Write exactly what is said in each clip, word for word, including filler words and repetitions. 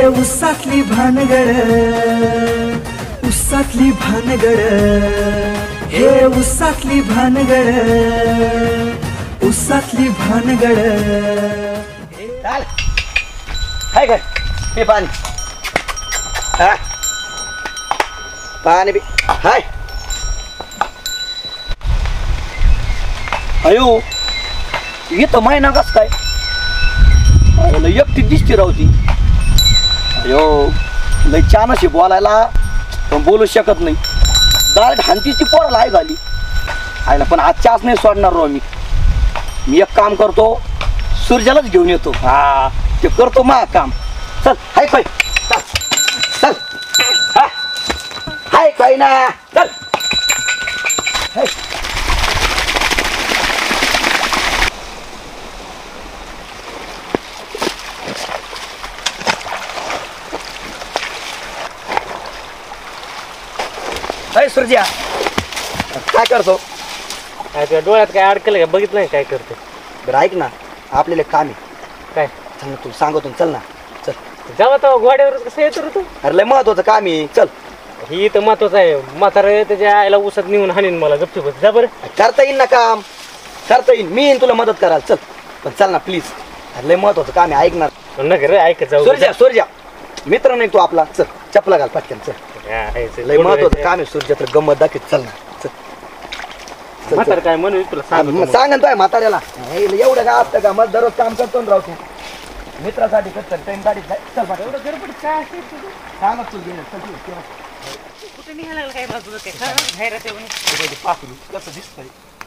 उसातली भानगड उसातली भानगड हे उसातली भानगड उसातली भानगड चाल हाय काय हे पाणी हा पाणी बी हाय अयो इथं महिना कस काय एकटी दिसती राहती अयो लय छान अशी बोलायला पण बोलू शकत नाही डायरेक्ट हानतीच ती पोराला आहे झाली आयला पण आजच्याच नाही सोडणार राव मी मी एक काम करतो सूर्यालाच घेऊन येतो हा ते करतो मा काम चल हाय काय चल चल हा हाय काय ना चल हाय हाय सूर्या काय करतो काय तुझ्या डोळ्यात काय अडकलं का बघितलं नाही काय करते बरं ऐक ना आपल्याला काम आहे काय चल ना तू सांगतो चल ना चल जेव्हा तेव्हा घोड्यावर कसं येतो रे तू अरे लय महत्वाचं काम आहे चल ही तर महत्वाचं आहे म्हातारं त्याच्या आईला उसत नेऊन हाणीन मला गपचूप जा बरं करता येईल ना काम करता येईल मी येईन तुला मदत करायला चल पण चल ना प्लीज अरे लय महत्वाचं काम आहे ऐकणार नका रे ऐकत जाऊ सूर्या सूर्या मित्र नाही तू आपला चल चपला घाल पटकन चल लय महत्वाचं काम आहे सूर्या तर गंमत दाखवत चल ना चल म्हातारं काय म्हणून तुला सांग सांग ना म्हाताऱ्याला एवढं का असतं का मग दररोज काम करतो ना राव तू मित्रासाठी चल टाइम गाडी चल बा एवढं गडबड काय असते सांग तू घे चल तू कुठे निघाला काय बाजूला काय बाहेर पाहतो कसं दिसतंय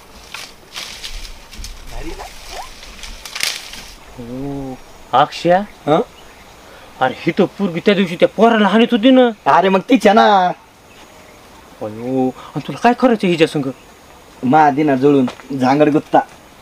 अक्षय अरे ही तो पूर्वी त्या दिवशी त्या पोराला हाणीत होती ना अरे मग तिच्या ना अयो आणि तुला काय करायचं हिच्या संग मा दिना जुळून झांगड गुत्ता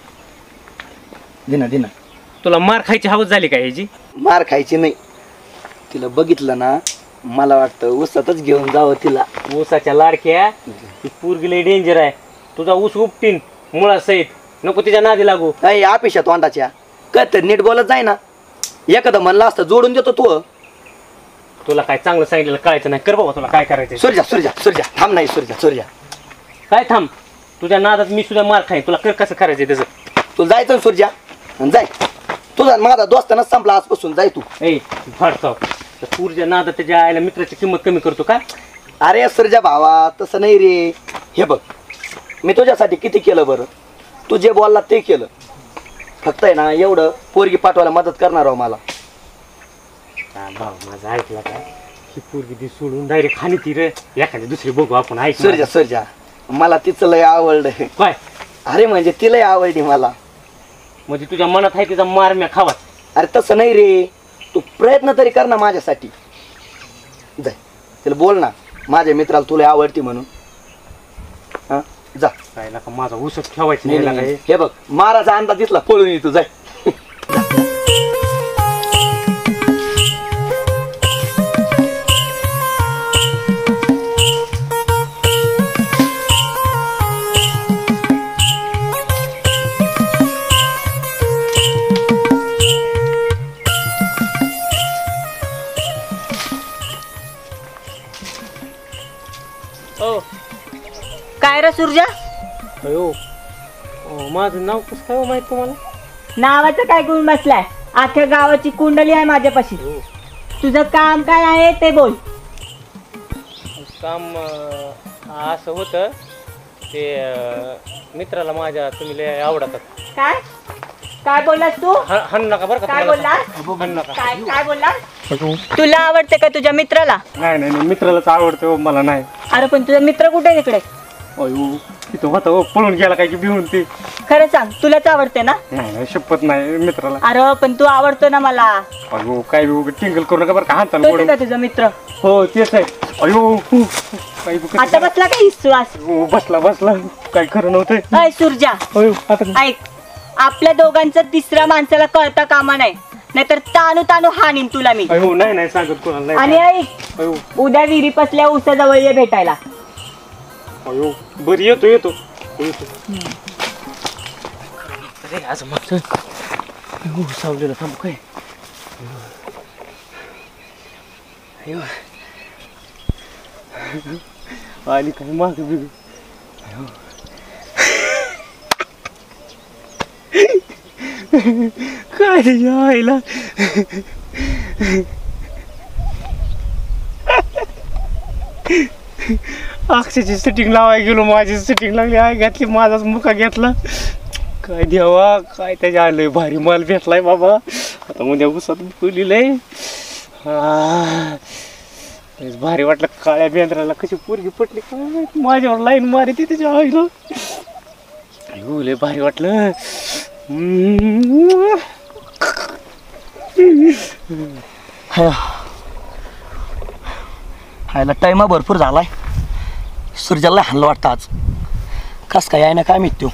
दिना दिना तुला मार खायची हवस झाली का ह्याची मार खायची नाही तिला बघितलं ना मला वाटतं ऊसातच घेऊन जावं तिला ऊसाच्या लाडक्या ती पूर्वी लय डेंजर आहे तुझा ऊस उपटीन मुळा सहित नको तिच्या नादी लागू काही आपेशा तोंडाच्या काय तर नीट बोलत जाय ना एखादं म्हणलं असतं जोडून देतो तू तुला काय चांगलं सांगितलं कळायचं नाही कर बाबा तुला काय करायचं सूर्या सूर्या सूर्या थांब नाही सूर्या सूर्या काय थांब तुझ्या नादात मी सुद्धा मार खाईन तुला कर कसं करायचं त्याचं तू जायचं ना सूर्या आणि जाय तुझा माझा दोस्ताना संपला आजपासून जाय तू ए भडकाव तुझ्या नादात त्याच्या आईला मित्राची किंमत कमी करतो का अरे सूर्या भावा तसं नाही रे हे बघ मी तुझ्यासाठी किती केलं बरं तू जे बोलला ते केलं फक्त आहे ना एवढं पोरगी पाठवायला मदत करणार आहो मला भाऊ माझं ऐकलं काय ही पोरगी ती सोडून डायरेक्ट खाणी ती रे एखादी दुसरी बघू आपण ऐक सूर्या सूर्या मला तिचं लय आवडलं काय अरे म्हणजे तिलाही आवडली मला म्हणजे तुझ्या मनात आहे तिचा मार म्या खावा अरे तसं नाही रे तू प्रयत्न तरी कर ना माझ्यासाठी जाय तिला बोल ना माझ्या मित्राला तुला आवडती म्हणून हा जा काय नका माझा उसच ठेवायचं नाही नाही नाही. हे बघ माराचा अंदाज दिसला पळून येतो जाय काय रे सूर्या अयो माझं नाव कसं काय माहित तुम्हाला नावाचं काय गुण बसलाय अख्ख्या गावाची कुंडली आहे माझ्यापाशी तुझं काम काय आहे ते बोल काम असं होतं ते मित्राला माझ्या तुम्ही लय आवडतात काय काय बोललास तू हाणू नका बरं का काय बोललास हाणू नका काय काय बोललास तुला आवडते का तुझ्या मित्राला नाही नाही मित्रालाच आवडतं मला नाही अरे पण तुझा मित्र कुठे आहे तिकडे अयो तिथं होता हो पळून गेला काय की भिवून ते खरं सांग तुलाच आवडते ना नाही नाही शपथ नाही मित्राला अरे पण तू आवडतो ना मला अयो काय टिंगल करू नका बरं का हाताला तो पडून का तुझा मित्र हो तेच आहे अयो काही आता बसला का विश्वास बसला बसला काय खरं नव्हतं अय सूर्या अयो आता ऐक आपल्या दोघांचं तिसऱ्या माणसाला कळता कामा नाही नाहीतर तानू तानू हानीन तुला मी अयो नाही नाही सांगत कोणाला नाही आणि ऐक अयो उद्या विहिरी पसल्या उसाजवळ ये भेटायला अयो बरं येतो येतो येतो अरे आज मग सावलेलं थांब काय आली काय माग बिग काय त्याच्या आईला अक्षयची सेटिंग लावाय गेलो माझी सेटिंग लागली आई घातली माझाच मुका घेतला काय देवा काय त्याच्या आलंय भारी माल भेटलाय बाबा आता उद्या उसात फुलिलंय तेच भारी वाटलं काळ्या बेंद्राला कशी पोरगी पटली काय माझ्यावर लाईन मारी ती त्याच्या आईला अयो लय भारी वाटलं हायला टाइमा भरपूर झालाय सूर्याला हाणलं वाटतं आज कस काय आहे ना काय माहित तो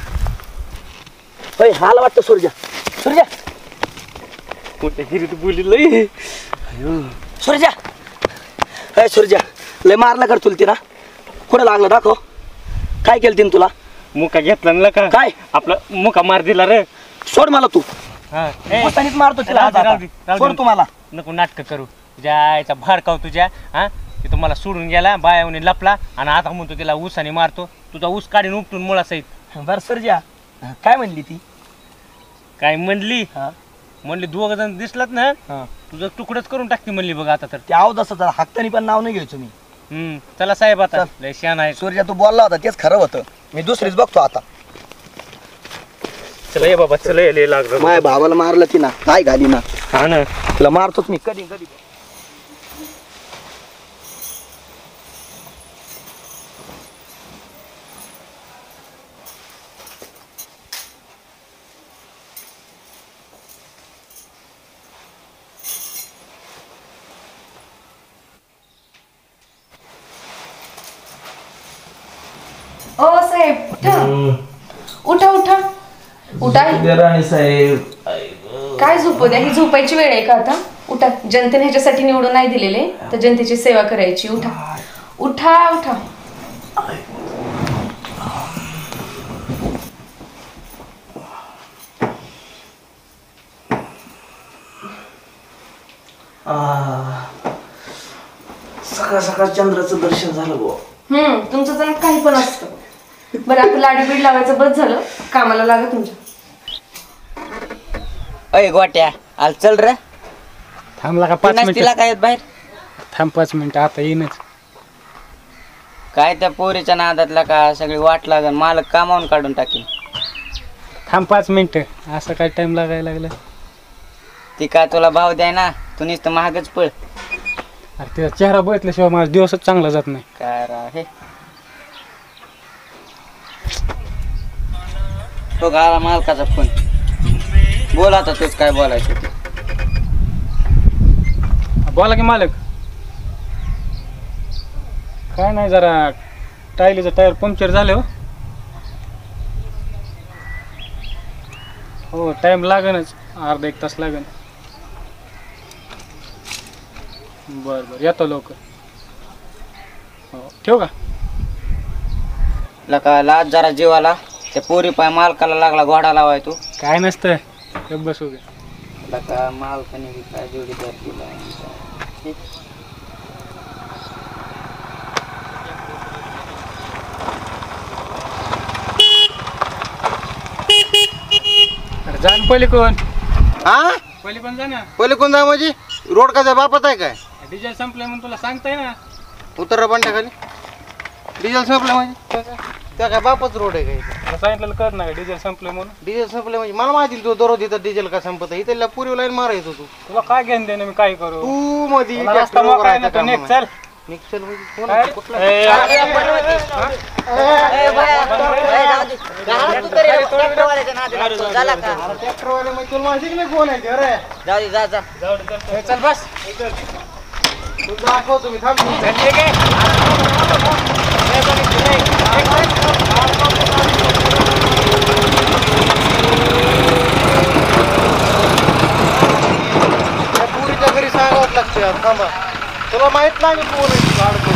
होय हाला वाटतं सूर्या सूर्या मोठ्या हिरीत बोलिलंय अयो सूर्या अय सूर्या लय मारला कर तुला ती ना कुठं लागलं दाखव काय केलं तिने तुला मुका घेतला ना का काय आपला मुका मार दिला रे सोड मला तू हा ए, मुस्तानीच मारतो तिला राहू दे, आज राहू आता. दे, राहू दे. सोड तुम्हाला नको नाटक करू जायचा भाडकाव तुझ्या हा ते तुम्हाला सोडून गेला बायावने लपला आणि आता म्हणतो तिला ऊसाने मारतो तुझा ऊस काढून उपटून मुळा सहित बरं सूर्या काय म्हणली ती काय म्हणली हा म्हणली दोघ जण दिसलात ना हा तुझं तुकडच करून टाकते म्हणली बघ आता तर ते आव जसं जरा हक्कानी पण नाव नाही घ्यायचो मी हम्म चला साहेब आता चल. लय शान आहे सूर्या तू बोलला होता तेच खरं होतं मी दुसरीच बघतो आता चला ये बाबा चला ये लागलं माझ्या भावाला मारलं ती ना काय घाली ना हा ना तिला मारतोच मी कधी कधी ओ साहेब उठा उठा उठा उठा राणी साहेब काय झोपू द्या ही झोपायची वेळ आहे का आता उठा जनतेने ह्याच्यासाठी निवडून नाही दिलेले तर जनतेची सेवा करायची उठा उठा उठा सकाळ सकाळ चंद्राचं दर्शन झालं बुवा हम्म तुमचं तर काही पण असतं बरं आता लाडी बीड लावायचं बस झालं कामाला लागा तुमच्या अय गोट्या आल चल रे थांबला का पाच तिला मिनिट काय येत बाहेर थांब पाच मिनिट आता येईनच काय त्या पोरीच्या नादातला का सगळी वाट लागन मालक कामावून काढून टाकीन थांब पाच मिनिट असं काय टाइम लागायला लागला ती काय तुला भाव द्याय ना तू नुसतं महागच पळ अरे तिचा चेहरा बघितल्याशिवाय माझा दिवसच चांगला जात नाही काय रा हे तो गाला मालकाचा फोन बोल आता तूच काय बोलायचं ते. बोला की मालक काय नाही जरा टायलीचं टायर पंक्चर झालं हो हो टाइम लागेनच अर्धा एक तास लागेल बर बर येतो लवकर हो ठेवू का लका लाज जरा जीवाला त्या पोरी पाय मालकाला लागला घोडा लावाय तू काय नसतं गप्प बस उगे लका मालकाने बी काय जोडीदार दिला अरे जा ना पहिले कोण हा पहिले कोण जा ना पहिले कोण जा म्हणजे रोड का बापत आहे काय डिझेल संपलंय म्हणून तुला सांगताय ना उतर पण खाली डिझेल संपलं म्हणजे त्या काय बापच रोड आहे काय तुला सांगितलेलं कर ना डिझेल संपलंय म्हणून डिझेल संपलं म्हणजे मला माहिती तू दररोज इथं डिझेल का संपत आहे इथल्या पुरी लाईन मारायचो तू तुला काय घेऊन देणं मी काय करू तू मध्ये तुला रस्ता मोकळा आहे ना तो निघ, चल निघचल म्हणजे कोण काय? कुठला ए, ट्रॅक्टरवाले म्हणजे तुला माहिती की नाही कोण आहे ते रे जाऊ दे जा जा ए, चल बस तू दाखव तुम्ही थांब त्या पुरीच्या घरी सांगावं लागते आज, थांबा तुला माहित नाही मी कोण आहे लाडको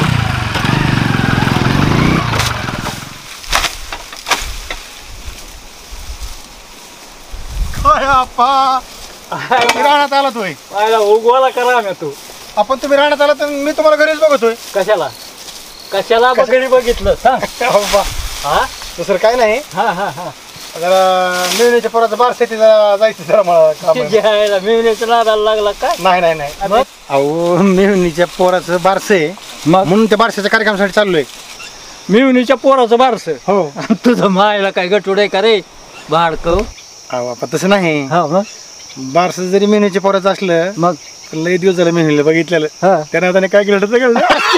काय अप्पा किराणात आला तू पाहिला उगवाला करा आम्ही तू आपण तुम्ही राहण्यात आला तर मी तुम्हाला घरीच बघतोय. कशाला कशाला बघणी बघितलं सांग. बाबा हा दुसरं काय नाही. हा हा हा जरा मिळण्याच्या पोराचं बारसे ते जरा जायचं जरा मला काम आहे. घ्यायला मिळण्याचं नादाला लागला काय. नाही नाही नाही अहो मिळणीच्या पोराचं बारसे मग म्हणून त्या बारशाच्या कार्यक्रमासाठी चाललोय. मिळणीच्या पोराचं बारस हो तुझं मायला काय गटूड आहे का रे भाडकव. अहो बाबा तसं नाही. हा मग बारस जरी मिळण्याच्या पोराचं असलं मग तर लय दिवस झालं मिळलं बघितलेलं. हा त्यानं त्याने काय केलं कळलं.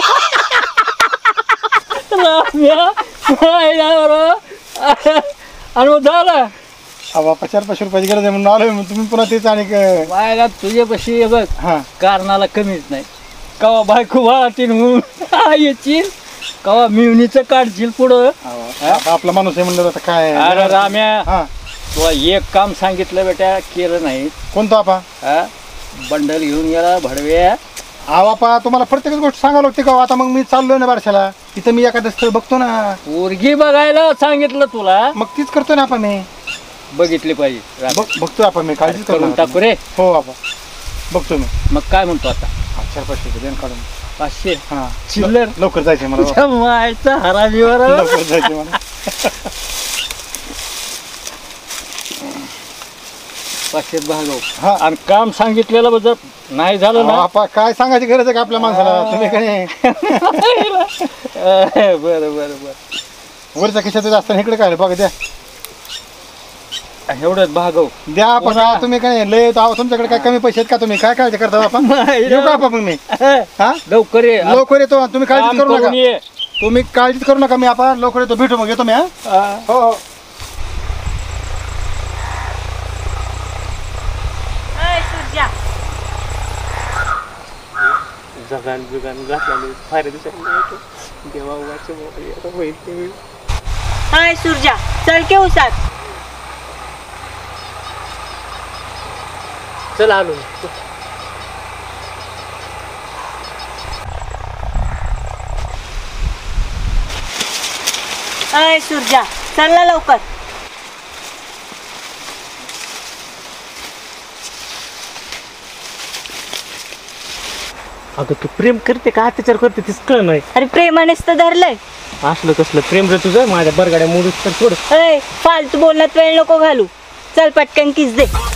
आणि मग झाला अहो बापा चार पाचशे रुपयाची गरज आहे म्हणून आलोय मग तुम्ही पुन्हा तेच आणि क- मायला तुझ्या पशी बघ हा कारणाला कमीच नाही. कवा बायको वाळतील म्हणून येतील कवा मिवणीचं काढशील पुढं. आता आपला माणूस आहे म्हणलं आता काय. अरे राम्या हा तुला एक काम सांगितलं बेटा केलं नाही. कोणतं आपा. हा बंडल घेऊन गेला भडव्या. अहो बापा तुम्हाला प्रत्येक गोष्ट सांगावं लागते का. आता मग मी चाललोय ना बारशाला तिथं मी एखादं स्थळ बघतो ना पोरगी बघायला सांगितलं तुला मग तीच करतो ना आपण मी. बघितली पाहिजे. बघ बघतोय आपण मी काळजी करून टाकू रे. हो बापा बघतो मी. मग काय म्हणतो आता हा, चार पाचशे रुपये देण काढून. पाचशे हा चिल्लर लवकर जायचंय मला बाबा. तुझ्या मायचा हरामीवर लवकर जायचंय मला. पाचशे भागव. हा आणि काम सांगितलेलं जर नाही झालं ना बापा काय सांगायची गरज आहे का आपल्या माणसाला. तुम्ही काय बरं बरं बरं वरच्या खिशात जास्त इकडे काय बघा द्या एवढंच भागव. द्या बघा तुम्ही काय लय अहो, तुमच्याकडे काय कमी पैसे आहेत का. तुम्ही काय काळजी करता बापा. येऊ का बापा मग मी. हा लवकर ये. लवकर येतो तुम्ही काळजी काम करू करून नका. ये. तुम्ही काळजीच करू नका मी आपण लवकर येतो भेटू मग येतो मी. हा हा. हो हो सूर्या जगान जुगान घातल्याने फार दिवसांनी देवा उगाचं आता होईल ते होईल. हाय सूर्या चल के उसात. चल आलो. हाय सूर्या चल ना लवकर. अगं तू प्रेम करते का अत्याचार करते तेच कळ नाही. अरे प्रेमानेच तर धरलंय. असलं कसलं प्रेम रे तुझं माझ्या बरगाड्या मोडूस तर सोड. अय फालतू बोलण्यात वेळ नको घालू. चल पटकन किस दे.